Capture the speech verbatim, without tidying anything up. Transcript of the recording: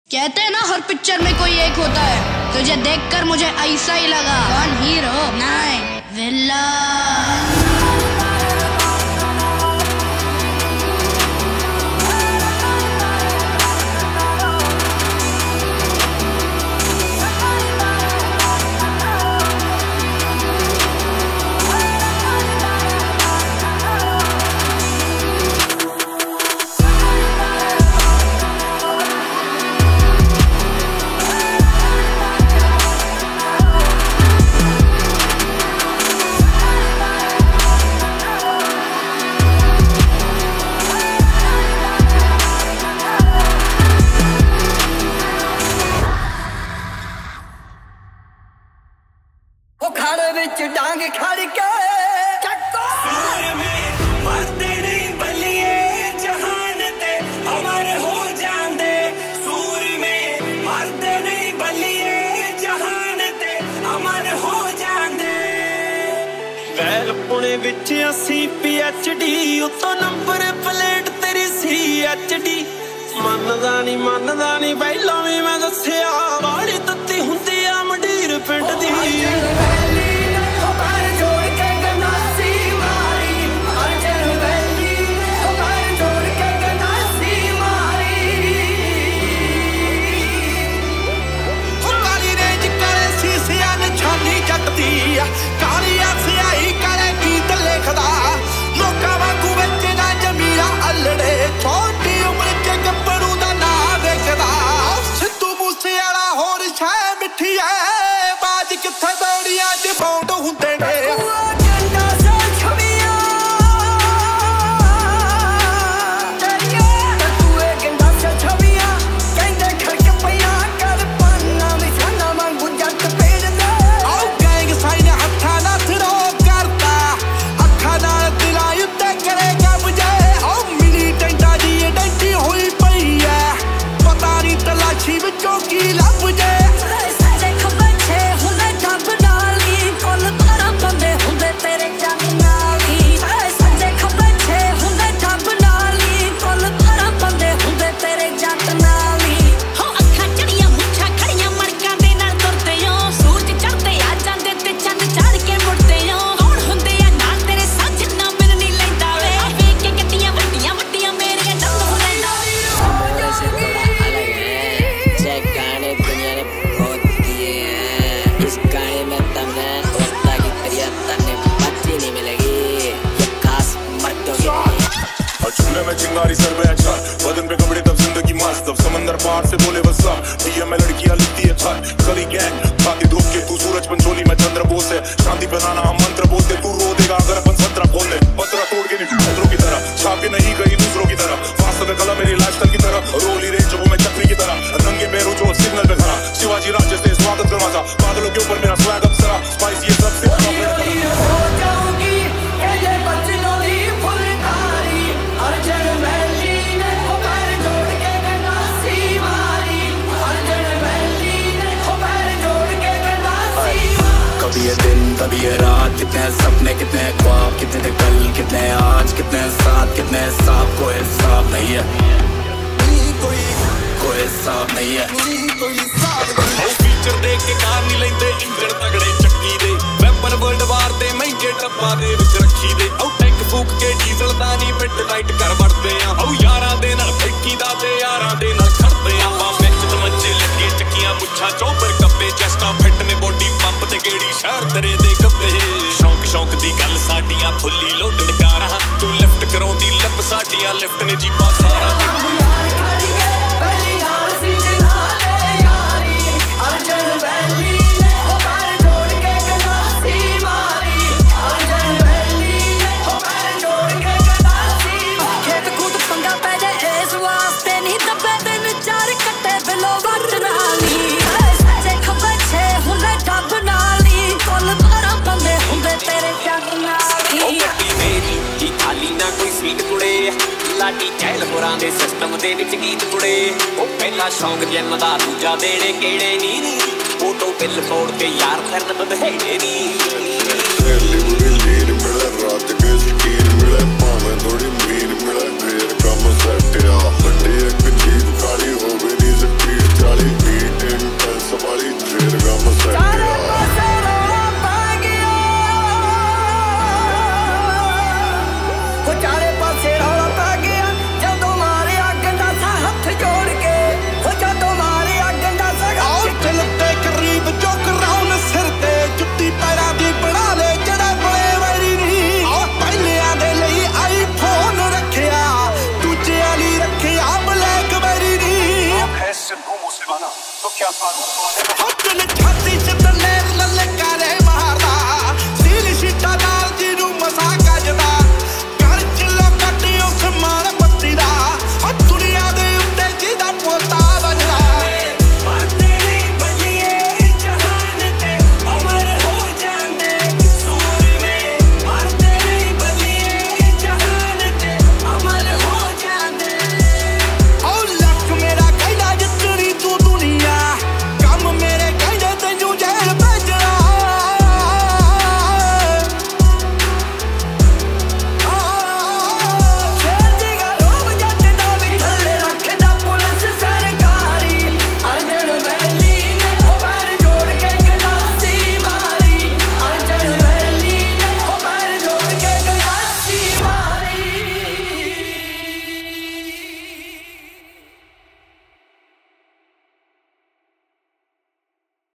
कहते हैं ना हर पिक्चर में कोई एक होता है, तुझे देखकर मुझे ऐसा ही लगा। कौन हीरो? नहीं, विलन। डांग खड़ के सूर्य में मरते नहीं बलिए जहान ते हमारे हो जांदे। सूर्य में मरते नहीं बलिए जहान ते हमारे हो जांदे। वैल पुणे विच असी पी एच डी उतो नंबर प्लेट तेरी सी एच डी। मनदा नहीं मनदा नहीं पहला भी मैं दस्सिया वाली तत्ती हुंदी आ मंडीर पिंड दी। कालिया सियाही करे गीत लिखदा लोकां वांगू बेचदा जमीरा अल्लड़े। छोटी उम्र च गब्बरू दा नां देखदा सिद्धू मूसे वाला होर शै मिठी ऐ। बाज कित्थे दौड़ियां च बौंड हुंदे ने। में चिंगारी सर में अच्छा बदन पे कपड़े तब जिंदगी मस्त। अब समंदर पार से बोले बस पीएम में लड़कियां लिखती है छत करी गैंग खाती धूप के। तू सूरज पंचोली में चंद्र बोस है शांति बनाना हम मंत्र बोलते। तू रो देगा अगर अपन सत्रह खोल ले पत्रा तोड़ के नहीं पत्रों की तरह छाप के नहीं गई दूसरों की तरह। वास्तव में कला मेरी लाइफस्टाइल की तरह रोली रेंज वो मैं चक्री की तरह नंगे पैरों जो सिग्नल पे खड़ा। शिवाजी राज्य से स्वागत करवाता बादलों के ऊपर मेरा स्वागत सरा स्पाइसी ये सबसे कभी ये दिन कभी ये रात। कितने सपने कितने ख्वाब कितने कल कितने आज कितने साथ कितने साफ कोई हिसाब नहीं है। कोई कोई हिसाब नहीं है। फीचर देख के कार नहीं लेंदे इंजन तगड़े चक्की दे। वेपन वर्ल्ड वार ते महंगे डब्बा दे विच रखी दे। औ टैंक फूक के डीजल दा नी मिड नाइट कर वड़दे आ। औ यारां दे नाल फेकी दा ते यारां दे नाल खड़दे आ। वा विच तमंचे लगे चक्कियां पुੱਛਾਂ चौपर कप्पे चेस्टा फिट ने बॉडी पंप ते गेड़ी शहर तेरे दे कप्पे। शौक शौक दी गल साडियां फुੱਲੀ ਲੋਡਡ ਕਾਰਾਂ ਤੂੰ ਲਿਫਟ ਕਰਾਉਂਦੀ ਲੱਭ ਸਾਡੀਆਂ ਲਿਫਟ ਨੇ ਜੀਪਾਂ ਸਾਰਾ। ਲਾਡੀ ਚਹਿਲ ਹੋਰਾਂ ਦੇ ਸਿਸਟਮ ਦੇ ਵਿੱਚ ਗੀਤ ਕੁੜੇ। ਉਹ ਪਹਿਲਾ ਸ਼ੌਂਕ ਜਿੰਮ ਦਾ ਦੂਜਾ ਦੇਣੇ ਕਿਹੜੇ ਨੀ। ਫੋਟੋ ਬਿੱਲ ਤੋੜ ਕੇ ਯਾਰ ਫਿਰਨ ਬਧੇੜੇ ਨੀ। ਰਾਤ ਕੇ ਸ਼ਕੀਨ ਮਿਲੇ ਭਾਵੇਂ ਥੋੜੀ ਮੀਰ ਮਿਲੇ ਫੇਰ ਕੰਮ ਸੈੱਟ ਆ। ਵੱਡੀ ਇੱਕ ਜੀਪ ਕਾਲੀ ਹੋਵੇ ਦੀ ਸਪੀਡ तो क्या छाती से तले ललकार